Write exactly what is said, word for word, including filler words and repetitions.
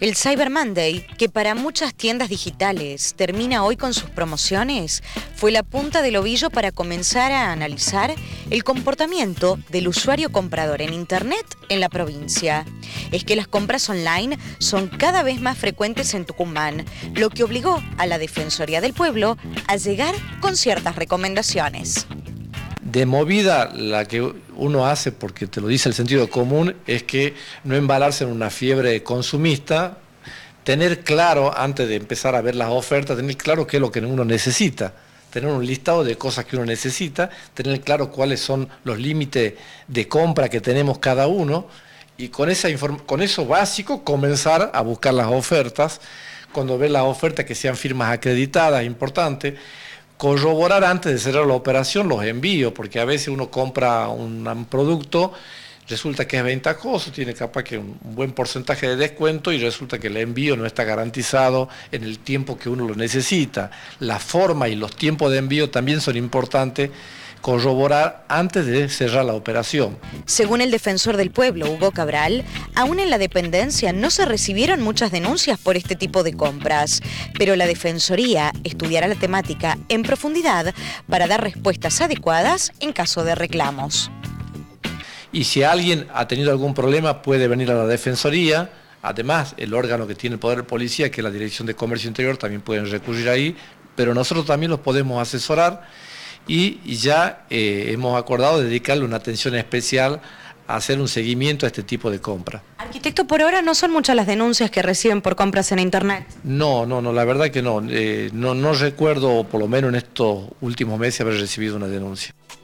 El Cyber Monday, que para muchas tiendas digitales termina hoy con sus promociones, fue la punta del ovillo para comenzar a analizar el comportamiento del usuario comprador en Internet en la provincia. Es que las compras online son cada vez más frecuentes en Tucumán, lo que obligó a la Defensoría del Pueblo a llegar con ciertas recomendaciones. De movida, la que uno hace, porque te lo dice el sentido común, es que no embalarse en una fiebre consumista, tener claro, antes de empezar a ver las ofertas, tener claro qué es lo que uno necesita, tener un listado de cosas que uno necesita, tener claro cuáles son los límites de compra que tenemos cada uno, y con, esa con eso básico comenzar a buscar las ofertas, cuando ves las ofertas que sean firmas acreditadas, importantes, corroborar antes de cerrar la operación los envíos, porque a veces uno compra un, un producto, resulta que es ventajoso, tiene capaz que un, un buen porcentaje de descuento y resulta que el envío no está garantizado en el tiempo que uno lo necesita. La forma y los tiempos de envío también son importantes, corroborar antes de cerrar la operación. Según el defensor del pueblo, Hugo Cabral, aún en la dependencia no se recibieron muchas denuncias por este tipo de compras, pero la Defensoría estudiará la temática en profundidad para dar respuestas adecuadas en caso de reclamos. Y si alguien ha tenido algún problema puede venir a la Defensoría. Además, el órgano que tiene el Poder de Policía, que es la Dirección de Comercio Interior, también pueden recurrir ahí, pero nosotros también los podemos asesorar. Y ya eh, hemos acordado dedicarle una atención especial a hacer un seguimiento a este tipo de compra. Arquitecto, por ahora no son muchas las denuncias que reciben por compras en Internet. No, no, no, la verdad que no. Eh, no, no recuerdo, por lo menos en estos últimos meses, haber recibido una denuncia.